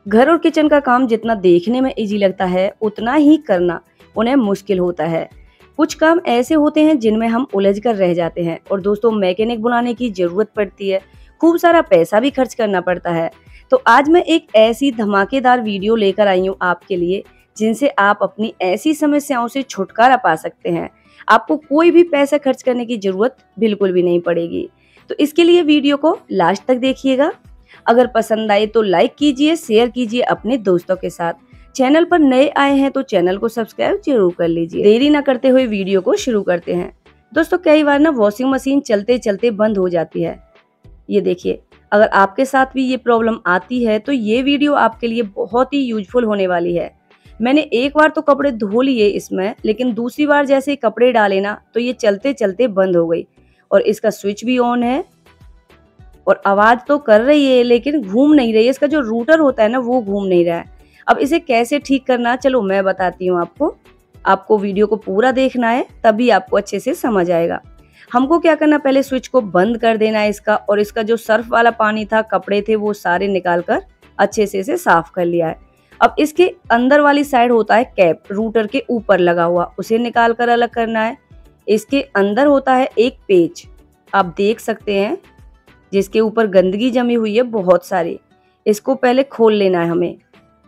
घर और किचन का काम जितना देखने में इजी लगता है, उतना ही करना उन्हें मुश्किल होता है। कुछ काम ऐसे होते हैं जिनमें हम उलझ कर रह जाते हैं और दोस्तों मैकेनिक बुलाने की जरूरत पड़ती है, खूब सारा पैसा भी खर्च करना पड़ता है। तो आज मैं एक ऐसी धमाकेदार वीडियो लेकर आई हूँ आपके लिए, जिनसे आप अपनी ऐसी समस्याओं से छुटकारा पा सकते हैं। आपको कोई भी पैसा खर्च करने की जरूरत बिल्कुल भी नहीं पड़ेगी। तो इसके लिए वीडियो को लास्ट तक देखिएगा। अगर पसंद आए तो लाइक कीजिए, शेयर कीजिए अपने दोस्तों के साथ। चैनल पर नए आए हैं तो चैनल को सब्सक्राइब जरूर कर लीजिए। देरी ना करते हुए वीडियो को शुरू करते हैं। दोस्तों कई बार ना वॉशिंग मशीन चलते चलते बंद हो जाती है। ये देखिए, अगर आपके साथ भी ये प्रॉब्लम आती है तो ये वीडियो आपके लिए बहुत ही यूजफुल होने वाली है। मैंने एक बार तो कपड़े धो लिए इसमें, लेकिन दूसरी बार जैसे कपड़े डाले ना तो ये चलते चलते बंद हो गई और इसका स्विच भी ऑन है और आवाज तो कर रही है लेकिन घूम नहीं रही है। इसका जो रूटर होता है ना वो घूम नहीं रहा है। अब इसे कैसे ठीक करना, चलो मैं बताती हूँ आपको वीडियो को पूरा देखना है, तभी आपको अच्छे से समझ आएगा। हमको क्या करना, पहले स्विच को बंद कर देना है इसका, और इसका जो सर्फ वाला पानी था, कपड़े थे, वो सारे निकाल कर अच्छे से इसे साफ कर लिया है। अब इसके अंदर वाली साइड होता है कैप, रूटर के ऊपर लगा हुआ, उसे निकाल कर अलग करना है। इसके अंदर होता है एक पेच, आप देख सकते हैं, जिसके ऊपर गंदगी जमी हुई है बहुत सारी। इसको पहले खोल लेना है हमें,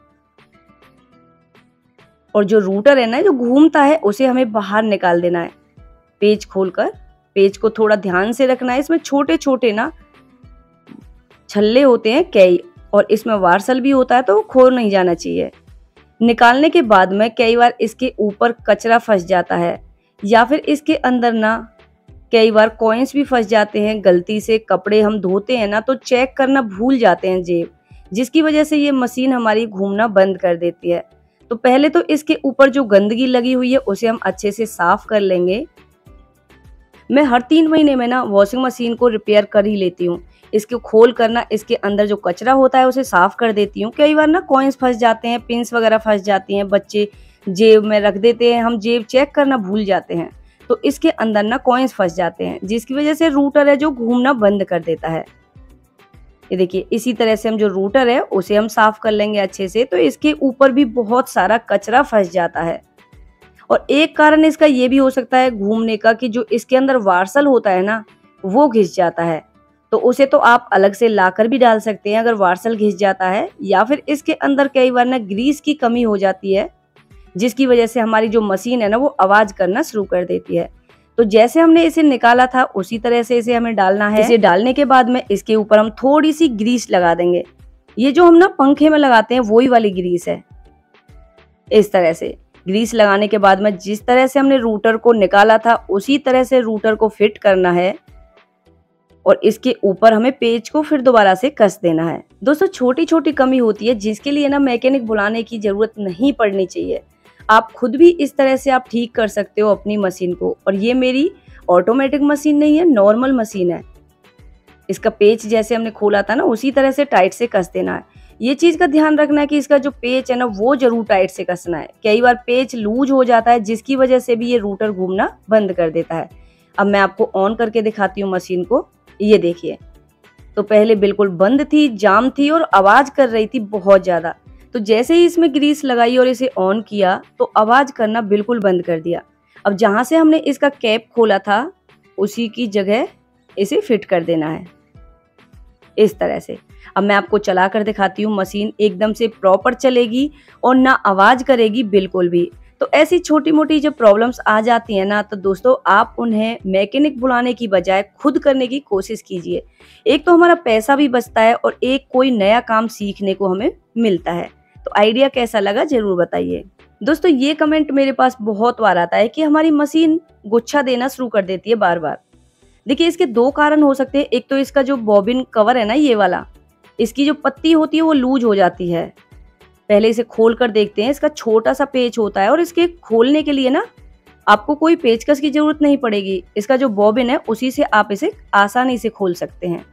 और जो रूटर है ना जो घूमता है उसे हमें बाहर निकाल देना है। पेच खोलकर, पेच को थोड़ा ध्यान से रखना है। इसमें छोटे छोटे ना छल्ले होते हैं कई, और इसमें वार्सल भी होता है, तो खो नहीं जाना चाहिए। निकालने के बाद में कई बार इसके ऊपर कचरा फंस जाता है, या फिर इसके अंदर ना कई बार कॉइन्स भी फंस जाते हैं। गलती से कपड़े हम धोते हैं ना तो चेक करना भूल जाते हैं जेब, जिसकी वजह से ये मशीन हमारी घूमना बंद कर देती है। तो पहले तो इसके ऊपर जो गंदगी लगी हुई है उसे हम अच्छे से साफ कर लेंगे। मैं हर 3 महीने में ना वॉशिंग मशीन को रिपेयर कर ही लेती हूँ। इसको खोल करना, इसके अंदर जो कचरा होता है उसे साफ कर देती हूँ। कई बार ना कॉइन्स फंस जाते हैं, पिन्स वगैरह फंस जाती हैं, बच्चे जेब में रख देते हैं, हम जेब चेक करना भूल जाते हैं, तो इसके अंदर ना कॉइन्स फंस जाते हैं, जिसकी वजह से रूटर है जो घूमना बंद कर देता है। ये देखिए, इसी तरह से हम जो रूटर है उसे हम साफ कर लेंगे अच्छे से। तो इसके ऊपर भी बहुत सारा कचरा फंस जाता है, और एक कारण इसका ये भी हो सकता है घूमने का, कि जो इसके अंदर वार्सल होता है ना वो घिस जाता है। तो उसे तो आप अलग से लाकर भी डाल सकते हैं अगर वार्सल घिस जाता है, या फिर इसके अंदर कई बार ना ग्रीस की कमी हो जाती है, जिसकी वजह से हमारी जो मशीन है ना वो आवाज करना शुरू कर देती है। तो जैसे हमने इसे निकाला था उसी तरह से इसे हमें डालना है। इसे डालने के बाद में इसके ऊपर हम थोड़ी सी ग्रीस लगा देंगे। ये जो हम ना पंखे में लगाते हैं वही वाली ग्रीस है। इस तरह से ग्रीस लगाने के बाद में जिस तरह से हमने रूटर को निकाला था उसी तरह से रूटर को फिट करना है, और इसके ऊपर हमें पेच को फिर दोबारा से कस देना है। दोस्तों छोटी छोटी कमी होती है जिसके लिए ना मैकेनिक बुलाने की जरूरत नहीं पड़नी चाहिए। आप खुद भी इस तरह से आप ठीक कर सकते हो अपनी मशीन को। और ये मेरी ऑटोमेटिक मशीन नहीं है, नॉर्मल मशीन है। इसका पेच जैसे हमने खोला था ना उसी तरह से टाइट से कस देना है। ये चीज का ध्यान रखना है कि इसका जो पेच है ना वो जरूर टाइट से कसना है। कई बार पेच लूज हो जाता है, जिसकी वजह से भी ये रूटर घूमना बंद कर देता है। अब मैं आपको ऑन करके दिखाती हूँ मशीन को। ये देखिए, तो पहले बिल्कुल बंद थी, जाम थी और आवाज कर रही थी बहुत ज्यादा। तो जैसे ही इसमें ग्रीस लगाई और इसे ऑन किया तो आवाज करना बिल्कुल बंद कर दिया। अब जहां से हमने इसका कैप खोला था उसी की जगह इसे फिट कर देना है इस तरह से। अब मैं आपको चला कर दिखाती हूँ। मशीन एकदम से प्रॉपर चलेगी और ना आवाज करेगी बिल्कुल भी। तो ऐसी छोटी मोटी जब प्रॉब्लम्स आ जाती हैं ना, तो दोस्तों आप उन्हें मैकेनिक बुलाने की बजाय खुद करने की कोशिश कीजिए। एक तो हमारा पैसा भी बचता है और एक कोई नया काम सीखने को हमें मिलता है। तो आइडिया कैसा लगा जरूर बताइए। दोस्तों ये कमेंट मेरे पास बहुत बार आता है कि हमारी मशीन गुच्छा देना शुरू कर देती है बार बार। देखिए, इसके 2 कारण हो सकते हैं। एक तो इसका जो बॉबिन कवर है ना, ये वाला, इसकी जो पत्ती होती है वो लूज हो जाती है। पहले इसे खोल कर देखते हैं। इसका छोटा सा पेच होता है और इसके खोलने के लिए ना आपको कोई पेचकस की जरूरत नहीं पड़ेगी। इसका जो बॉबिन है उसी से आप इसे आसानी से खोल सकते हैं।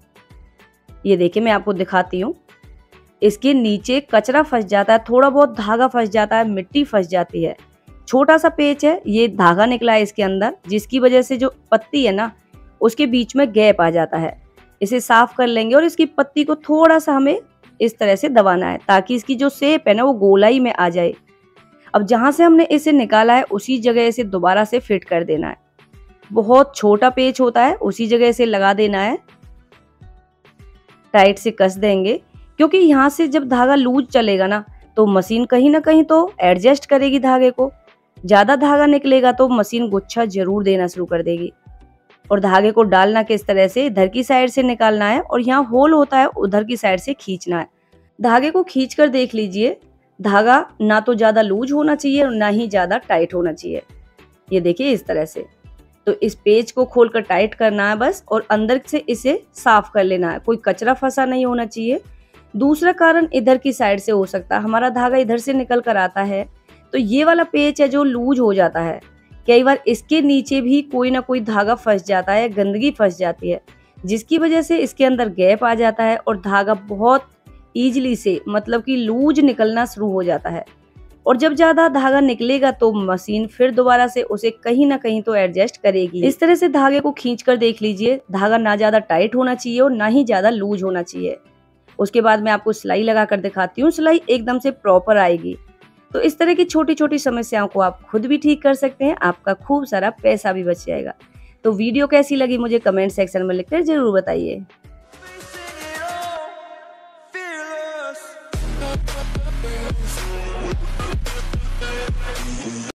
ये देखिए, मैं आपको दिखाती हूँ। इसके नीचे कचरा फंस जाता है, थोड़ा बहुत धागा फंस जाता है, मिट्टी फंस जाती है। छोटा सा पेच है, ये धागा निकला है इसके अंदर, जिसकी वजह से जो पत्ती है ना उसके बीच में गैप आ जाता है। इसे साफ कर लेंगे और इसकी पत्ती को थोड़ा सा हमें इस तरह से दबाना है ताकि इसकी जो शेप है ना वो गोलाई में आ जाए। अब जहां से हमने इसे निकाला है उसी जगह इसे दोबारा से फिट कर देना है। बहुत छोटा पेच होता है, उसी जगह इसे लगा देना है, टाइट से कस देंगे, क्योंकि यहाँ से जब धागा लूज चलेगा ना तो मशीन कहीं ना कहीं तो एडजस्ट करेगी धागे को। ज्यादा धागा निकलेगा तो मशीन गुच्छा जरूर देना शुरू कर देगी। और धागे को डालना किस तरह से, इधर की साइड से निकालना है और यहाँ होल होता है उधर की साइड से खींचना है। धागे को खींच कर देख लीजिए, धागा ना तो ज्यादा लूज होना चाहिए और ना ही ज्यादा टाइट होना चाहिए। ये देखिए इस तरह से। तो इस पेज को खोलकर टाइट करना है बस, और अंदर से इसे साफ कर लेना है, कोई कचरा फंसा नहीं होना चाहिए। दूसरा कारण इधर की साइड से हो सकता है, हमारा धागा इधर से निकल कर आता है तो ये वाला पेच है जो लूज हो जाता है। कई बार इसके नीचे भी कोई ना कोई धागा फंस जाता है, गंदगी फंस जाती है, जिसकी वजह से इसके अंदर गैप आ जाता है और धागा बहुत ईजिली से मतलब कि लूज निकलना शुरू हो जाता है। और जब ज्यादा धागा निकलेगा तो मशीन फिर दोबारा से उसे कहीं ना कहीं तो एडजस्ट करेगी। इस तरह से धागे को खींच कर देख लीजिए, धागा ना ज्यादा टाइट होना चाहिए और ना ही ज्यादा लूज होना चाहिए। उसके बाद मैं आपको सिलाई लगा कर दिखाती हूँ, सिलाई एकदम से प्रॉपर आएगी। तो इस तरह की छोटी छोटी समस्याओं को आप खुद भी ठीक कर सकते हैं, आपका खूब सारा पैसा भी बच जाएगा। तो वीडियो कैसी लगी मुझे कमेंट सेक्शन में लिखकर जरूर बताइए।